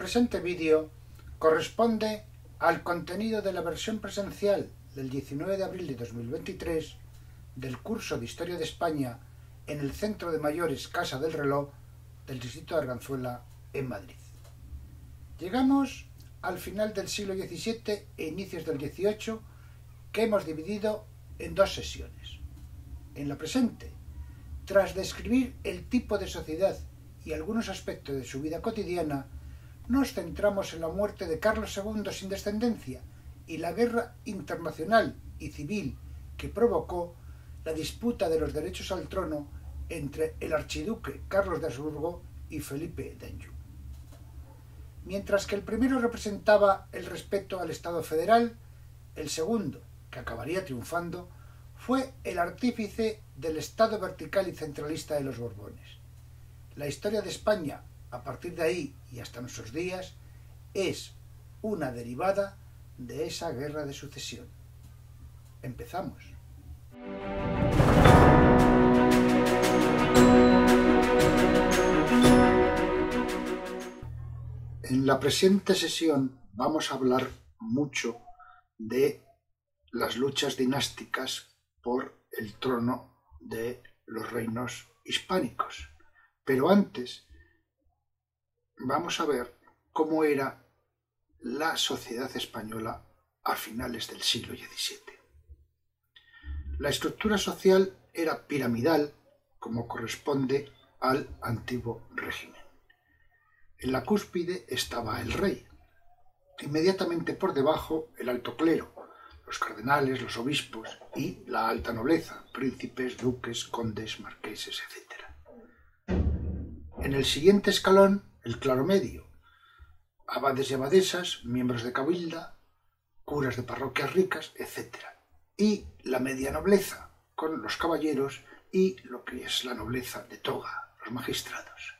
presente vídeo corresponde al contenido de la versión presencial del 19 de abril de 2023 del curso de Historia de España en el Centro de Mayores Casa del Reloj del distrito de Arganzuela, en Madrid. Llegamos al final del siglo XVII e inicios del XVIII, que hemos dividido en dos sesiones. En la presente, tras describir el tipo de sociedad y algunos aspectos de su vida cotidiana, nos centramos en la muerte de Carlos II sin descendencia y la guerra internacional y civil que provocó la disputa de los derechos al trono entre el archiduque Carlos de Habsburgo y Felipe de Anjou. Mientras que el primero representaba el respeto al Estado federal, el segundo, que acabaría triunfando, fue el artífice del Estado vertical y centralista de los Borbones. La historia de España, a partir de ahí y hasta nuestros días, es una derivada de esa guerra de sucesión. Empezamos. En la presente sesión vamos a hablar mucho de las luchas dinásticas por el trono de los reinos hispánicos. Pero antes vamos a ver cómo era la sociedad española a finales del siglo XVII. La estructura social era piramidal, como corresponde al antiguo régimen. En la cúspide estaba el rey. Inmediatamente por debajo el alto clero, los cardenales, los obispos y la alta nobleza, príncipes, duques, condes, marqueses, etc. En el siguiente escalón, el claro medio, abades y abadesas, miembros de cabilda, curas de parroquias ricas, etc. Y la media nobleza, con los caballeros y lo que es la nobleza de toga, los magistrados.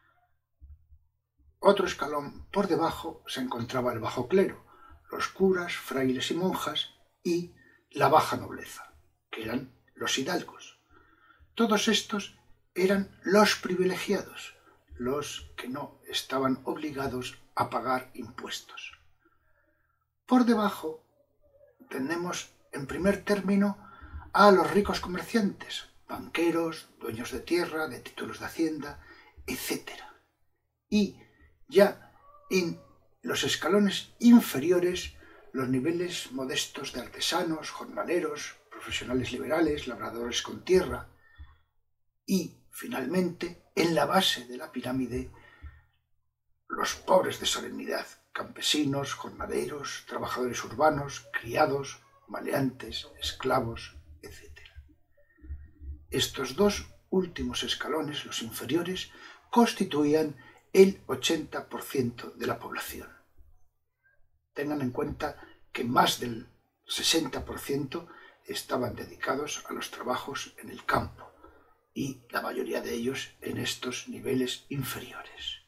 Otro escalón por debajo se encontraba el bajo clero, los curas, frailes y monjas, y la baja nobleza, que eran los hidalgos. Todos estos eran los privilegiados, los que no estaban obligados a pagar impuestos. Por debajo tenemos en primer término a los ricos comerciantes, banqueros, dueños de tierra, de títulos de hacienda, etc. Y ya en los escalones inferiores, los niveles modestos de artesanos, jornaleros, profesionales liberales, labradores con tierra, y finalmente, en la base de la pirámide, los pobres de solemnidad, campesinos, jornaleros, trabajadores urbanos, criados, maleantes, esclavos, etc. Estos dos últimos escalones, los inferiores, constituían el 80% de la población. Tengan en cuenta que más del 60% estaban dedicados a los trabajos en el campo y la mayoría de ellos en estos niveles inferiores.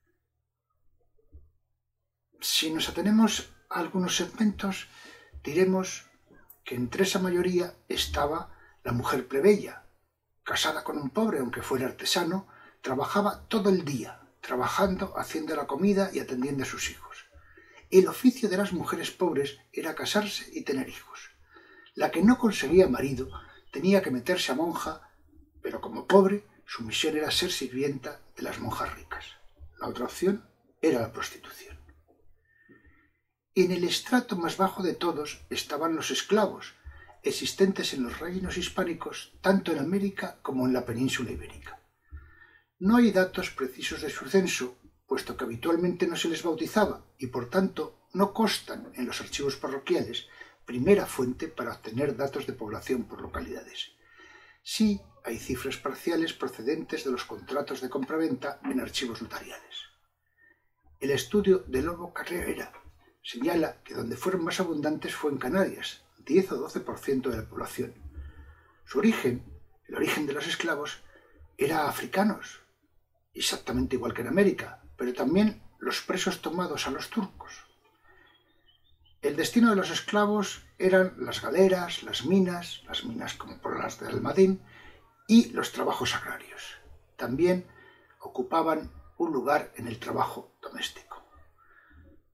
Si nos atenemos a algunos segmentos, diremos que entre esa mayoría estaba la mujer plebeya, casada con un pobre, aunque fuera artesano, trabajaba todo el día, trabajando, haciendo la comida y atendiendo a sus hijos. El oficio de las mujeres pobres era casarse y tener hijos. La que no conseguía marido tenía que meterse a monja, pero como pobre, su misión era ser sirvienta de las monjas ricas. La otra opción era la prostitución. En el estrato más bajo de todos estaban los esclavos, existentes en los reinos hispánicos tanto en América como en la península ibérica. No hay datos precisos de su censo, puesto que habitualmente no se les bautizaba y por tanto no constan en los archivos parroquiales, primera fuente para obtener datos de población por localidades. Sí hay cifras parciales procedentes de los contratos de compraventa en archivos notariales. El estudio de Lobo Carrera señala que donde fueron más abundantes fue en Canarias, 10 o 12% de la población. Su origen, el origen de los esclavos, era africanos, exactamente igual que en América, pero también los presos tomados a los turcos. El destino de los esclavos eran las galeras, las minas como por las de Almadén, y los trabajos agrarios. También ocupaban un lugar en el trabajo doméstico.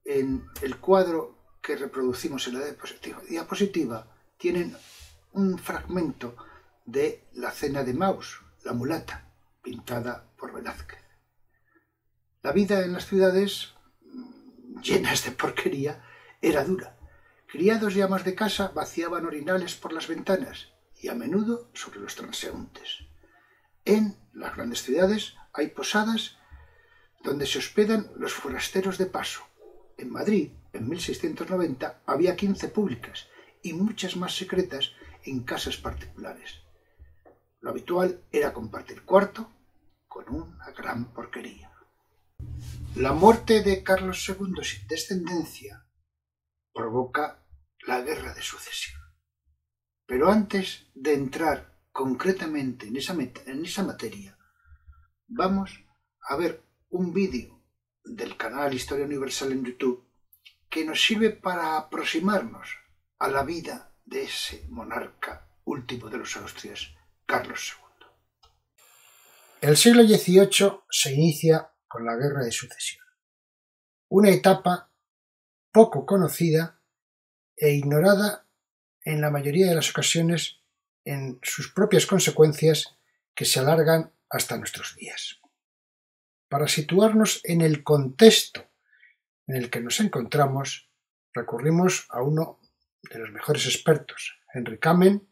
en el cuadro que reproducimos en la diapositiva tienen un fragmento de La cena de Maus, la mulata, pintada por Velázquez. La vida en las ciudades, llenas de porquería, era dura. Criados y amas de casa vaciaban orinales por las ventanas y a menudo sobre los transeúntes. En las grandes ciudades hay posadas donde se hospedan los forasteros de paso. En Madrid, en 1690, había 15 públicas y muchas más secretas en casas particulares. Lo habitual era compartir cuarto con una gran porquería. La muerte de Carlos II sin descendencia provoca la Guerra de Sucesión. Pero antes de entrar concretamente en esa materia, vamos a ver un vídeo del canal Historia Universal en YouTube que nos sirve para aproximarnos a la vida de ese monarca último de los Austrias, Carlos II. El siglo XVIII se inicia con la Guerra de Sucesión, una etapa poco conocida e ignorada en la mayoría de las ocasiones en sus propias consecuencias que se alargan hasta nuestros días. Para situarnos en el contexto en el que nos encontramos, recurrimos a uno de los mejores expertos, Henry Kamen,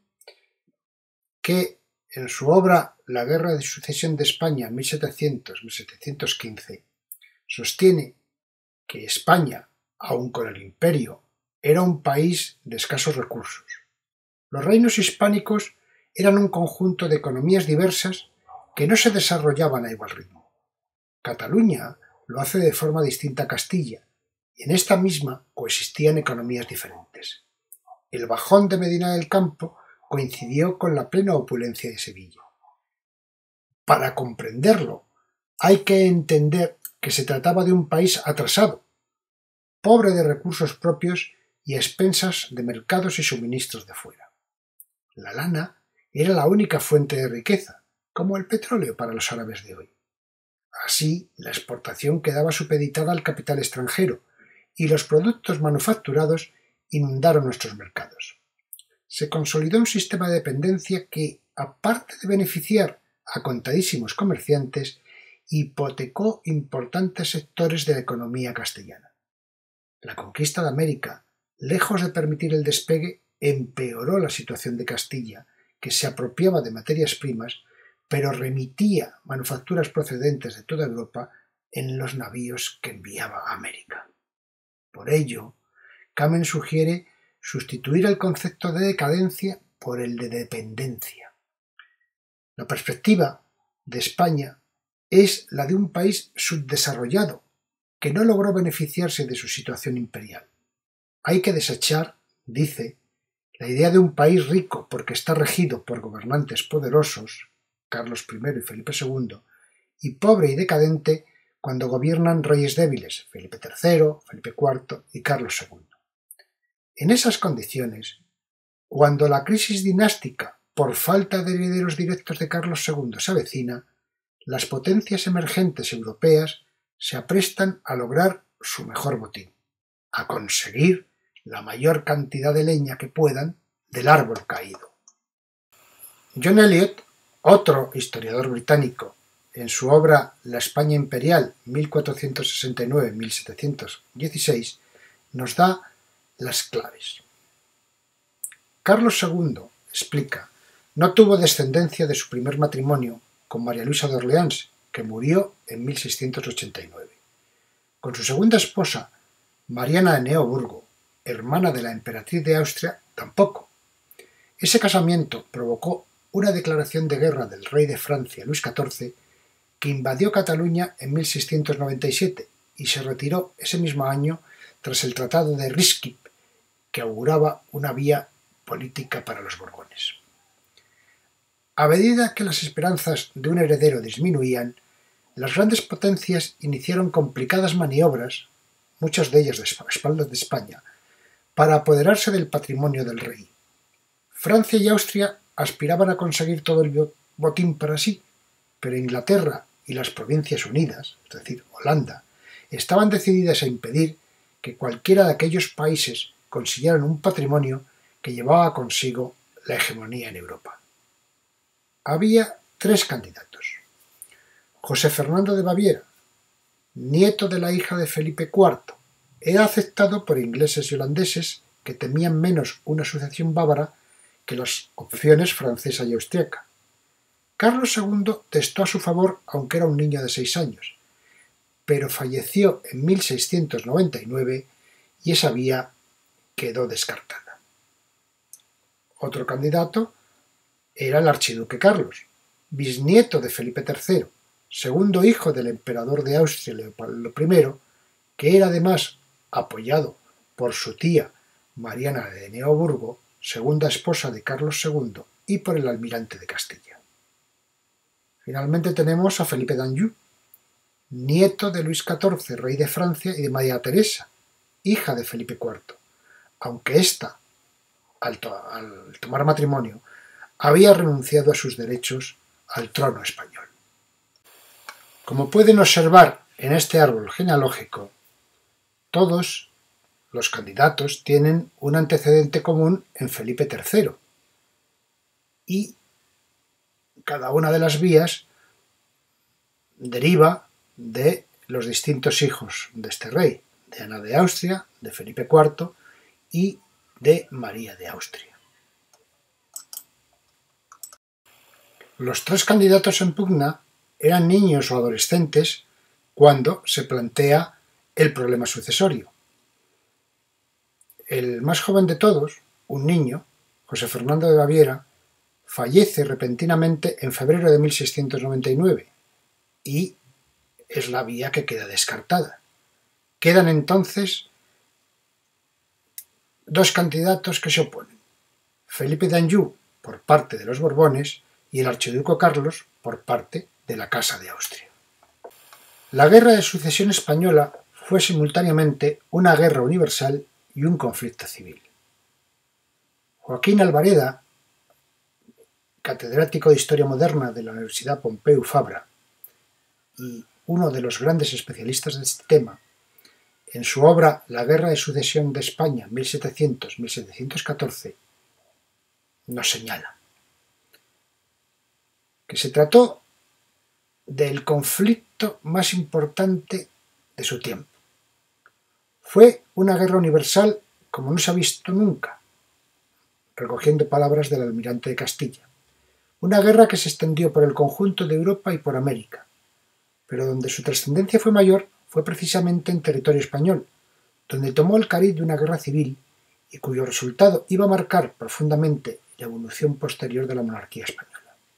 que en su obra La Guerra de Sucesión de España 1700-1715 sostiene que España, aun con el imperio, era un país de escasos recursos. Los reinos hispánicos eran un conjunto de economías diversas que no se desarrollaban a igual ritmo. Cataluña lo hace de forma distinta a Castilla, y en esta misma coexistían economías diferentes. El bajón de Medina del Campo coincidió con la plena opulencia de Sevilla. Para comprenderlo, hay que entender que se trataba de un país atrasado, pobre de recursos propios y a expensas de mercados y suministros de fuera. La lana era la única fuente de riqueza, como el petróleo para los árabes de hoy. Así, la exportación quedaba supeditada al capital extranjero y los productos manufacturados inundaron nuestros mercados. Se consolidó un sistema de dependencia que, aparte de beneficiar a contadísimos comerciantes, hipotecó importantes sectores de la economía castellana. La conquista de América, lejos de permitir el despegue, empeoró la situación de Castilla, que se apropiaba de materias primas, pero remitía manufacturas procedentes de toda Europa en los navíos que enviaba a América. Por ello, Kamen sugiere sustituir el concepto de decadencia por el de dependencia. La perspectiva de España es la de un país subdesarrollado que no logró beneficiarse de su situación imperial. Hay que desechar, dice, la idea de un país rico porque está regido por gobernantes poderosos, Carlos I y Felipe II, y pobre y decadente cuando gobiernan reyes débiles, Felipe III, Felipe IV y Carlos II. En esas condiciones, cuando la crisis dinástica por falta de herederos directos de Carlos II se avecina, las potencias emergentes europeas se aprestan a lograr su mejor botín, a conseguir la mayor cantidad de leña que puedan del árbol caído. John Eliot, otro historiador británico, en su obra La España Imperial 1469-1716, nos da las claves. Carlos II, explica, no tuvo descendencia de su primer matrimonio con María Luisa de Orleans, que murió en 1689. Con su segunda esposa, Mariana de Neoburgo, hermana de la emperatriz de Austria, tampoco. Ese casamiento provocó una declaración de guerra del rey de Francia, Luis XIV, que invadió Cataluña en 1697 y se retiró ese mismo año tras el Tratado de Ryswick, que auguraba una vía política para los Borbones. A medida que las esperanzas de un heredero disminuían, las grandes potencias iniciaron complicadas maniobras, muchas de ellas a espaldas de España, para apoderarse del patrimonio del rey. Francia y Austria aspiraban a conseguir todo el botín para sí, pero Inglaterra y las Provincias Unidas, es decir, Holanda, estaban decididas a impedir que cualquiera de aquellos países consiguieran un patrimonio que llevaba consigo la hegemonía en Europa. Había 3 candidatos. José Fernando de Baviera, nieto de la hija de Felipe IV, era aceptado por ingleses y holandeses que temían menos una sucesión bávara que las opciones francesa y austríaca. Carlos II testó a su favor aunque era un niño de 6 años, pero falleció en 1699 y esa vía quedó descartada. Otro candidato era el archiduque Carlos, bisnieto de Felipe III, segundo hijo del emperador de Austria Leopoldo I, que era además apoyado por su tía Mariana de Neoburgo, segunda esposa de Carlos II, y por el almirante de Castilla. Finalmente tenemos a Felipe d'Anjou, nieto de Luis XIV, rey de Francia, y de María Teresa, hija de Felipe IV, aunque ésta, al tomar matrimonio, había renunciado a sus derechos al trono español. Como pueden observar en este árbol genealógico, todos los candidatos tienen un antecedente común en Felipe III y cada una de las vías deriva de los distintos hijos de este rey, de Ana de Austria, de Felipe IV y de María de Austria. Los 3 candidatos en pugna eran niños o adolescentes cuando se plantea el problema sucesorio. El más joven de todos, un niño, José Fernando de Baviera, fallece repentinamente en febrero de 1699 y es la vía que queda descartada. Quedan entonces 2 candidatos que se oponen: Felipe d'Anjou por parte de los Borbones y el archiduque Carlos por parte de la Casa de Austria. La Guerra de Sucesión Española fue simultáneamente una guerra universal y un conflicto civil. Joaquín Albareda, catedrático de Historia Moderna de la Universidad Pompeu Fabra y uno de los grandes especialistas de este tema, en su obra La Guerra de Sucesión de España 1700-1714, nos señala que se trató del conflicto más importante de su tiempo. Fue una guerra universal como no se ha visto nunca, recogiendo palabras del almirante de Castilla. Una guerra que se extendió por el conjunto de Europa y por América, pero donde su trascendencia fue mayor fue precisamente en territorio español, donde tomó el cariz de una guerra civil y cuyo resultado iba a marcar profundamente la evolución posterior de la monarquía española.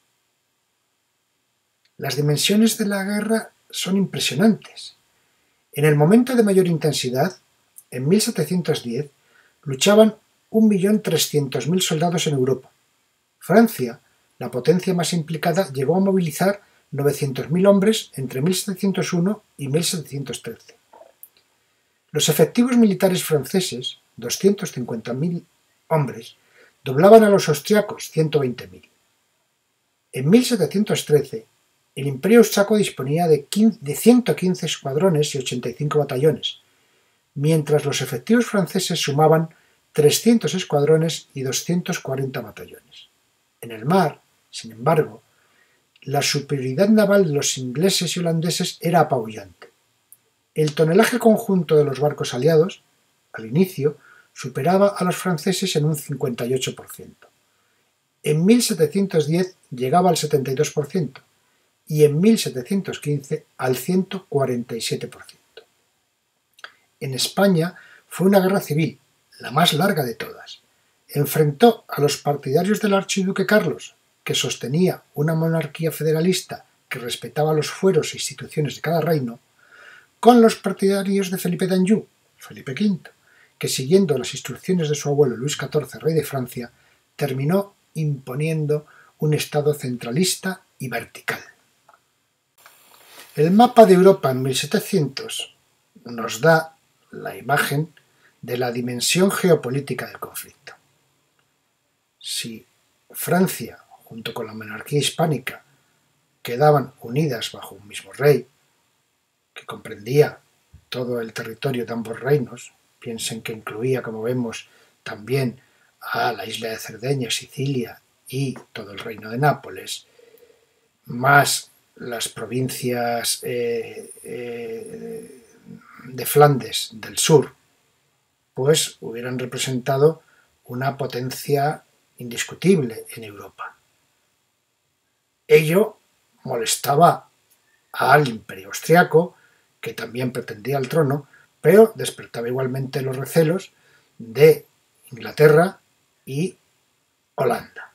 Las dimensiones de la guerra son impresionantes. En el momento de mayor intensidad, en 1710, luchaban 1.300.000 soldados en Europa. Francia, la potencia más implicada, llegó a movilizar 900.000 hombres entre 1701 y 1713. Los efectivos militares franceses, 250.000 hombres, doblaban a los austriacos, 120.000. En 1713, el Imperio austriaco disponía de 115 escuadrones y 85 batallones, mientras los efectivos franceses sumaban 300 escuadrones y 240 batallones. En el mar, sin embargo, la superioridad naval de los ingleses y holandeses era apabullante. El tonelaje conjunto de los barcos aliados, al inicio, superaba a los franceses en un 58%. En 1710 llegaba al 72% y en 1715 al 147%. En España fue una guerra civil, la más larga de todas. Enfrentó a los partidarios del archiduque Carlos, que sostenía una monarquía federalista que respetaba los fueros e instituciones de cada reino, con los partidarios de Felipe d'Anjou, Felipe V, que siguiendo las instrucciones de su abuelo Luis XIV, rey de Francia, terminó imponiendo un estado centralista y vertical. El mapa de Europa en 1700 nos da la imagen de la dimensión geopolítica del conflicto. Si Francia, junto con la monarquía hispánica, quedaban unidas bajo un mismo rey, que comprendía todo el territorio de ambos reinos. Piensen que incluía, como vemos, también a la isla de Cerdeña, Sicilia y todo el reino de Nápoles, más las provincias de Flandes del sur, pues hubieran representado una potencia indiscutible en Europa. Ello molestaba al imperio austriaco, que también pretendía el trono, pero despertaba igualmente los recelos de Inglaterra y Holanda.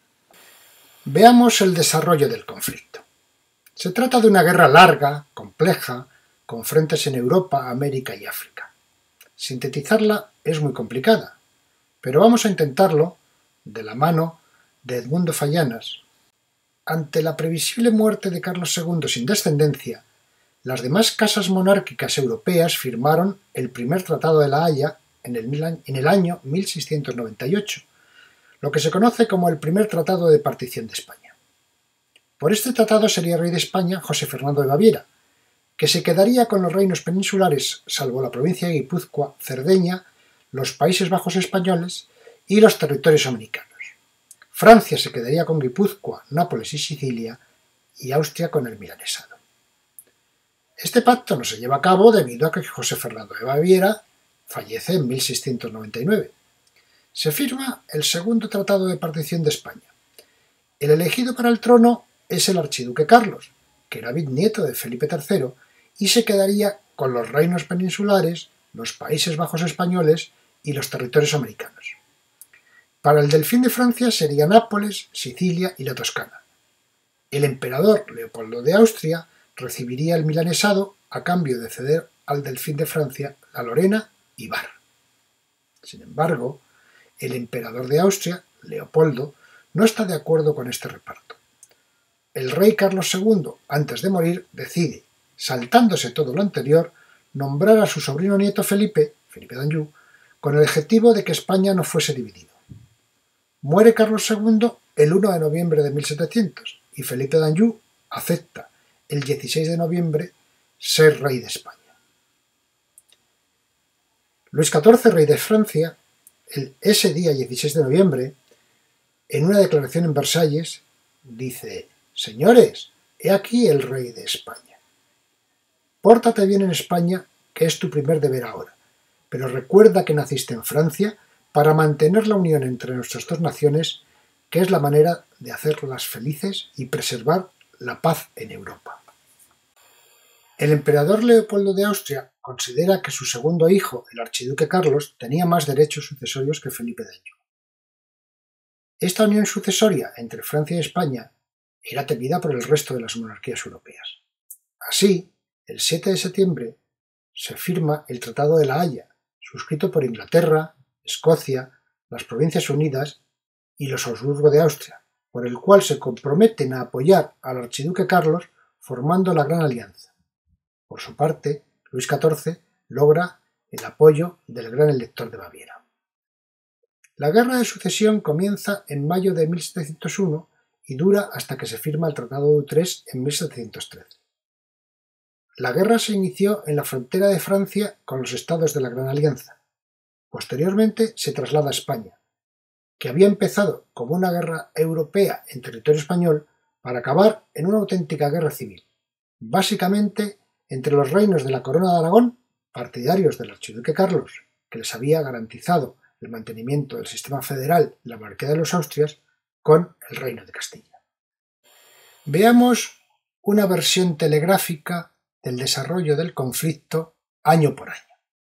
Veamos el desarrollo del conflicto. Se trata de una guerra larga, compleja, con frentes en Europa, América y África. Sintetizarla es muy complicada, pero vamos a intentarlo de la mano de Edmundo Fallanas. Ante la previsible muerte de Carlos II sin descendencia, las demás casas monárquicas europeas firmaron el primer Tratado de la Haya en el año 1698, lo que se conoce como el primer Tratado de Partición de España. Por este tratado sería rey de España José Fernando de Baviera, que se quedaría con los reinos peninsulares, salvo la provincia de Guipúzcoa, Cerdeña, los Países Bajos españoles y los territorios americanos. Francia se quedaría con Guipúzcoa, Nápoles y Sicilia, y Austria con el milanesado. Este pacto no se lleva a cabo debido a que José Fernando de Baviera fallece en 1699. Se firma el segundo Tratado de Partición de España. El elegido para el trono es el archiduque Carlos, que era bisnieto de Felipe III, y se quedaría con los reinos peninsulares, los Países Bajos españoles y los territorios americanos. Para el delfín de Francia sería Nápoles, Sicilia y la Toscana. El emperador Leopoldo de Austria recibiría el milanesado a cambio de ceder al delfín de Francia la Lorena y Bar. Sin embargo, el emperador de Austria, Leopoldo, no está de acuerdo con este reparto. El rey Carlos II, antes de morir, decide, saltándose todo lo anterior, nombrar a su sobrino nieto Felipe d'Anjou, con el objetivo de que España no fuese dividido. Muere Carlos II el 1 de noviembre de 1700 y Felipe d'Anjou acepta el 16 de noviembre ser rey de España. Luis XIV, rey de Francia, ese día 16 de noviembre, en una declaración en Versalles, dice: «Señores, he aquí el rey de España. Pórtate bien en España, que es tu primer deber ahora, pero recuerda que naciste en Francia para mantener la unión entre nuestras dos naciones, que es la manera de hacerlas felices y preservar la paz en Europa». El emperador Leopoldo de Austria considera que su segundo hijo, el archiduque Carlos, tenía más derechos sucesorios que Felipe d'Anjou. Esta unión sucesoria entre Francia y España era temida por el resto de las monarquías europeas. Así, el 7 de septiembre se firma el Tratado de la Haya, suscrito por Inglaterra, Escocia, las Provincias Unidas y los Habsburgo de Austria, por el cual se comprometen a apoyar al archiduque Carlos formando la Gran Alianza. Por su parte, Luis XIV logra el apoyo del Gran Elector de Baviera. La Guerra de Sucesión comienza en mayo de 1701 y dura hasta que se firma el Tratado de Utrecht en 1713. La guerra se inició en la frontera de Francia con los estados de la Gran Alianza. Posteriormente se traslada a España, que había empezado como una guerra europea en territorio español para acabar en una auténtica guerra civil, básicamente entre los reinos de la Corona de Aragón, partidarios del archiduque Carlos, que les había garantizado el mantenimiento del sistema federal y la monarquía de los Austrias, con el reino de Castilla. Veamos una versión telegráfica del desarrollo del conflicto año por año.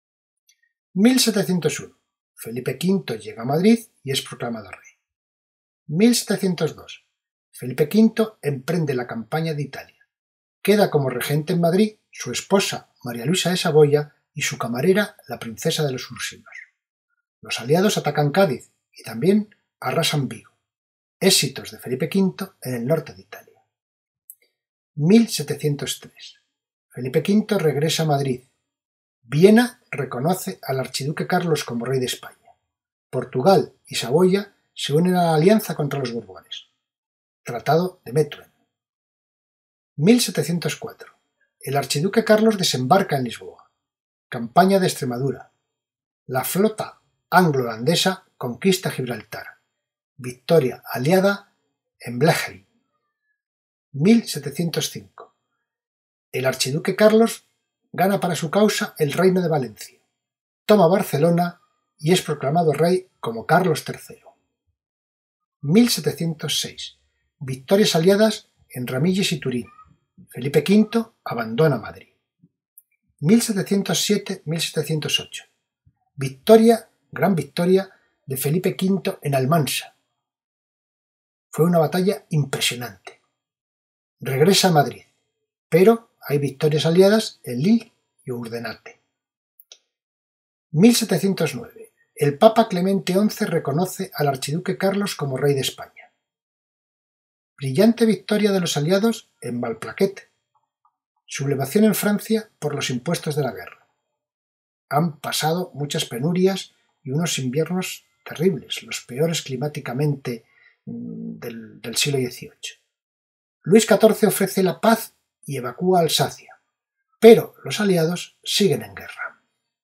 1701. Felipe V llega a Madrid y es proclamado rey. 1702. Felipe V emprende la campaña de Italia. Queda como regente en Madrid su esposa María Luisa de Saboya y su camarera la princesa de los Ursinos. Los aliados atacan Cádiz y también arrasan Vigo. Éxitos de Felipe V en el norte de Italia. 1703. Felipe V regresa a Madrid. Viena reconoce al archiduque Carlos como rey de España. Portugal y Saboya se unen a la alianza contra los Borbones. Tratado de Methuen. 1704. El archiduque Carlos desembarca en Lisboa. Campaña de Extremadura. La flota anglo-holandesa conquista Gibraltar. Victoria aliada en Bletchley. 1705. El archiduque Carlos gana para su causa el reino de Valencia. Toma Barcelona y es proclamado rey como Carlos III. 1706. Victorias aliadas en Ramilles y Turín. Felipe V abandona Madrid. 1707-1708. Gran victoria de Felipe V en Almansa. Fue una batalla impresionante. Regresa a Madrid, pero hay victorias aliadas en Lille y Oudenarde. 1709. El Papa Clemente XI reconoce al archiduque Carlos como rey de España. Brillante victoria de los aliados en Malplaquet. Sublevación en Francia por los impuestos de la guerra. Han pasado muchas penurias y unos inviernos terribles, los peores climáticamente del siglo XVIII. Luis XIV ofrece la paz y evacúa Alsacia, pero los aliados siguen en guerra.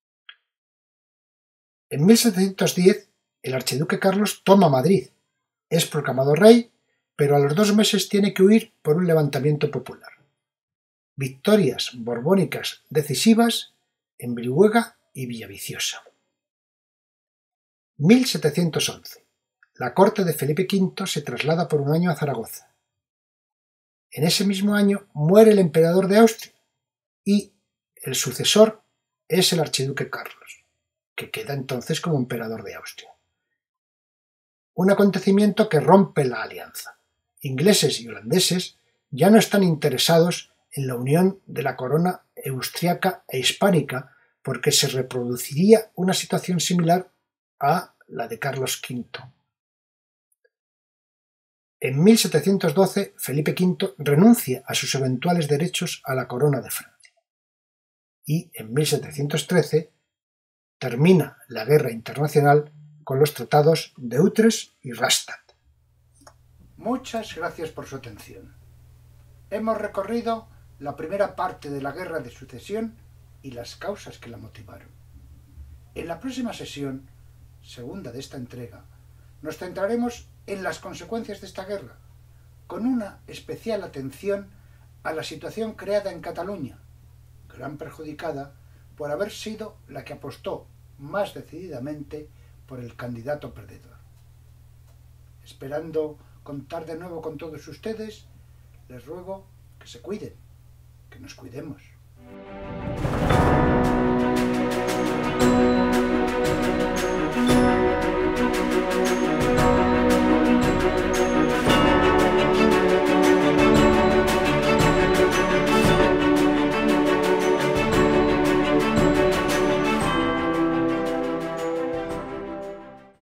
En 1710, el archiduque Carlos toma Madrid, es proclamado rey, pero a los 2 meses tiene que huir por un levantamiento popular. Victorias borbónicas decisivas en Brihuega y Villaviciosa. 1711. La corte de Felipe V se traslada por un año a Zaragoza. En ese mismo año muere el emperador de Austria y el sucesor es el archiduque Carlos, que queda entonces como emperador de Austria. Un acontecimiento que rompe la alianza. Ingleses y holandeses ya no están interesados en la unión de la corona austriaca e hispánica porque se reproduciría una situación similar a la de Carlos V. En 1712, Felipe V renuncia a sus eventuales derechos a la corona de Francia. Y en 1713 termina la guerra internacional con los tratados de Utrecht y Rastatt. Muchas gracias por su atención. Hemos recorrido la primera parte de la Guerra de Sucesión y las causas que la motivaron. En la próxima sesión, segunda de esta entrega, nos centraremos en las consecuencias de esta guerra, con una especial atención a la situación creada en Cataluña, gran perjudicada por haber sido la que apostó más decididamente por el candidato perdedor. Esperando contar de nuevo con todos ustedes, les ruego que se cuiden, que nos cuidemos.